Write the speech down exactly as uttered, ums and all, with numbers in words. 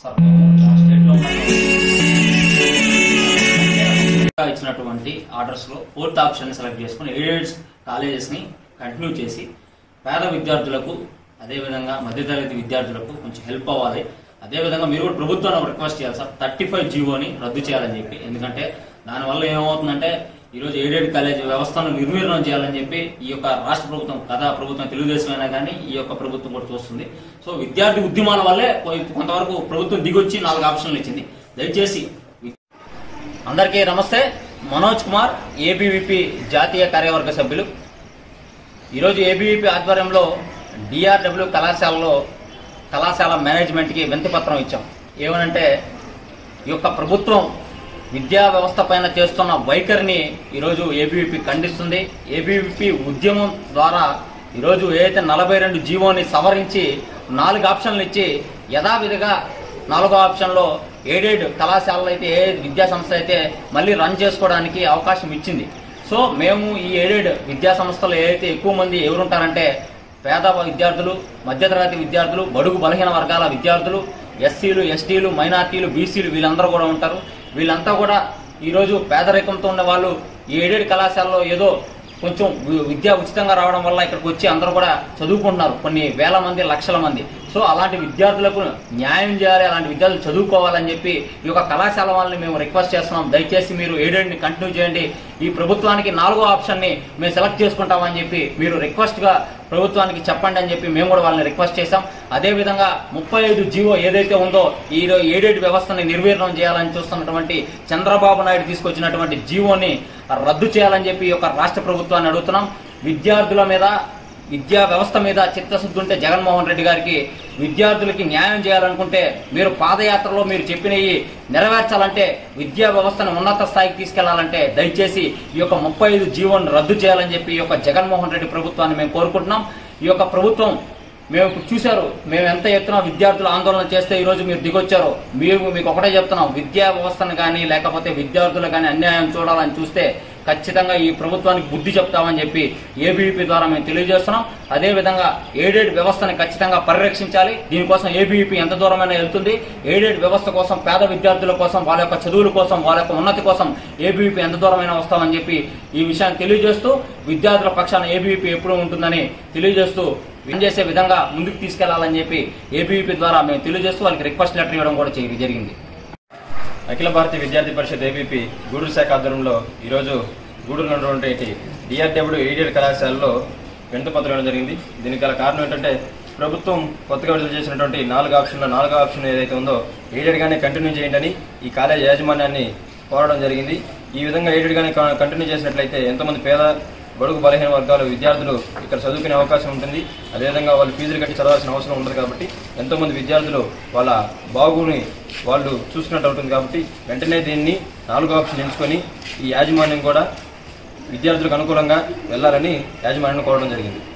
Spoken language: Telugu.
ఇచ్చినటువంటి ఆర్డర్స్ లో ఫోర్త్ ఆప్షన్ సెలెక్ట్ చేసుకుని ఎయిడెడ్ కాలేజెస్ ని కంటిన్యూ చేసి పేద విద్యార్థులకు అదేవిధంగా మధ్యతరగతి విద్యార్థులకు కొంచెం హెల్ప్ అవ్వాలి. అదేవిధంగా మీరు కూడా ప్రభుత్వాన్ని రిక్వెస్ట్ చేయాలి సార్, థర్టీ ఫైవ్ జీవోని రద్దు చేయాలని చెప్పి. ఎందుకంటే దానివల్ల ఏమవుతుందంటే ఈరోజు ఎయిడెడ్ కాలేజ్ వ్యవస్థను నిర్వీర్ణం చేయాలని చెప్పి ఈ యొక్క రాష్ట్ర ప్రభుత్వం కదా ప్రభుత్వం తెలుగుదేశం అయినా కానీ ఈ యొక్క ప్రభుత్వం కూడా చూస్తుంది. సో విద్యార్థి ఉద్యమాల వల్లే కొంతవరకు ప్రభుత్వం దిగొచ్చి నాలుగు ఆప్షన్లు ఇచ్చింది. దయచేసి అందరికీ నమస్తే. మనోజ్ కుమార్, ఏబీవీపీ జాతీయ కార్యవర్గ సభ్యులు. ఈరోజు ఏబీవీపీ ఆధ్వర్యంలో డిఆర్డబ్ల్యూ కళాశాలలో కళాశాల మేనేజ్మెంట్కి వినతిపత్రం ఇచ్చాం. ఏమనంటే ఈ యొక్క ప్రభుత్వం విద్యా వ్యవస్థ పైన చేస్తున్న వైఖరిని ఈరోజు ఏబీవీపీ ఖండిస్తుంది. ఏబీవీపీ ఉద్యమం ద్వారా ఈరోజు ఏదైతే నలభై రెండు జీవోని సవరించి నాలుగు ఆప్షన్లు ఇచ్చి యథావిధిగా నాలుగో ఆప్షన్లో ఎయిడెడ్ కళాశాలలు అయితే ఏ విద్యా సంస్థ అయితే మళ్ళీ రన్ చేసుకోవడానికి అవకాశం ఇచ్చింది. సో మేము ఈ ఎయిడెడ్ విద్యా సంస్థలు ఏదైతే ఎక్కువ మంది ఎవరుంటారంటే పేద విద్యార్థులు, మధ్యతరగతి విద్యార్థులు, బడుగు బలహీన వర్గాల విద్యార్థులు, ఎస్సీలు, ఎస్టీలు, మైనార్టీలు, బీసీలు వీళ్ళందరూ కూడా ఉంటారు. వీళ్ళంతా కూడా ఈరోజు పేదరికంతో ఉన్న వాళ్ళు ఈ ఎయిడెడ్ కళాశాలలో ఏదో కొంచెం విద్య ఉచితంగా రావడం వల్ల ఇక్కడికి వచ్చి అందరూ కూడా చదువుకుంటున్నారు, కొన్ని వేల మంది, లక్షల మంది. సో అలాంటి విద్యార్థులకు న్యాయం చేయాలి, అలాంటి విద్యార్థులు చదువుకోవాలని చెప్పి ఈ యొక్క కళాశాల వాళ్ళని మేము రిక్వెస్ట్ చేస్తున్నాం. దయచేసి మీరు ఎయిడెడ్ని కంటిన్యూ చేయండి. ఈ ప్రభుత్వానికి నాలుగో ఆప్షన్ని మేము సెలెక్ట్ చేసుకుంటామని చెప్పి మీరు రిక్వెస్ట్గా ప్రభుత్వానికి చెప్పండి అని చెప్పి మేము కూడా వాళ్ళని రిక్వెస్ట్ చేశాం. అదేవిధంగా ముప్పై ఐదు జీవో ఏదైతే ఉందో ఈ ఎయిడెడ్ వ్యవస్థని నిర్వీర్ణం చేయాలని చూస్తున్నటువంటి చంద్రబాబు నాయుడు తీసుకొచ్చినటువంటి జీవోని రద్దు చేయాలని చెప్పి ఈ యొక్క రాష్ట్ర ప్రభుత్వాన్ని అడుగుతున్నాం. విద్యార్థుల మీద, విద్యా వ్యవస్థ మీద చిత్తశుద్ధి ఉంటే జగన్మోహన్ రెడ్డి గారికి విద్యార్థులకి న్యాయం చేయాలనుకుంటే మీరు పాదయాత్రలో మీరు చెప్పినవి నెరవేర్చాలంటే, విద్యా వ్యవస్థను ఉన్నత స్థాయికి తీసుకెళ్లాలంటే దయచేసి ఈ యొక్క ముప్పై ఐదు జీవోను రద్దు చేయాలని చెప్పి ఈ యొక్క జగన్మోహన్ రెడ్డి ప్రభుత్వాన్ని మేము కోరుకుంటున్నాం. ఈ యొక్క ప్రభుత్వం మేము ఇప్పుడు చూశారు, మేము ఎంత ఎత్తున విద్యార్థులు ఆందోళన చేస్తే ఈరోజు మీరు దిగొచ్చారు. మేము మీకు ఒకటే చెప్తున్నాం, విద్యా వ్యవస్థను కానీ లేకపోతే విద్యార్థులు కానీ అన్యాయం చూడాలని చూస్తే ఖచ్చితంగా ఈ ప్రభుత్వానికి బుద్ధి చెప్తామని చెప్పి ఏబీవీపీ ద్వారా మేము తెలియజేస్తున్నాం. అదేవిధంగా ఎయిడెడ్ వ్యవస్థని ఖచ్చితంగా పరిరక్షించాలి. దీనికోసం ఏబీవీపీ ఎంత దూరమైనా వెళ్తుంది. ఎయిడెడ్ వ్యవస్థ కోసం, పేద విద్యార్థుల కోసం, వాళ్ళ యొక్క చదువుల కోసం, వాళ్ళ యొక్క ఉన్నతి కోసం ఏబీవీపీ ఎంత దూరమైనా వస్తామని చెప్పి ఈ విషయాన్ని తెలియజేస్తూ విద్యార్థుల పక్షాన ఏబీవీపీ ఎప్పుడూ ఉంటుందని తెలియజేస్తూ వింజేసే విధంగా ముందుకు తీసుకెళ్లాలని చెప్పి ఏబీవీపీ ద్వారా మేము తెలియజేస్తూ వాళ్ళకి రిక్వెస్ట్ లెటర్ ఇవ్వడం కూడా జరిగింది. అఖిల భారతీయ విద్యార్థి పరిషత్ ఏబీపీ గూడూరు శాఖ ఆధ్వర్యంలో ఈరోజు గూడూరులో ఉన్నటువంటి డిఆర్డబ్ల్యూ ఎయిడెడ్ కళాశాలలో వినతిపత్రం ఇవ్వడం జరిగింది. దీనికి గల కారణం ఏంటంటే ప్రభుత్వం కొత్తగా విడుదల చేసినటువంటి నాలుగు ఆప్షన్లో నాలుగో ఆప్షన్ ఏదైతే ఉందో ఎయిడెడ్గానే కంటిన్యూ చేయండి అని ఈ కాలేజ్ యాజమాన్యాన్ని కోరడం జరిగింది. ఈ విధంగా ఎయిడెడ్గానే కంటిన్యూ చేసినట్లయితే ఎంతోమంది పేద, బడుగు బలహీన వర్గాలు విద్యార్థులు ఇక్కడ చదువుకునే అవకాశం ఉంటుంది. అదేవిధంగా వాళ్ళు ఫీజులు కట్టి చదవాల్సిన అవసరం ఉంటుంది. కాబట్టి ఎంతోమంది విద్యార్థులు వాళ్ళ బాగుని వాళ్ళు చూసుకున్నట్టు అవుతుంది. కాబట్టి వెంటనే దీన్ని నాలుగో ఆప్షన్ ఎంచుకొని ఈ యాజమాన్యం కూడా విద్యార్థులకు అనుకూలంగా వెళ్లాలని యాజమాన్యాన్ని కోరడం జరిగింది.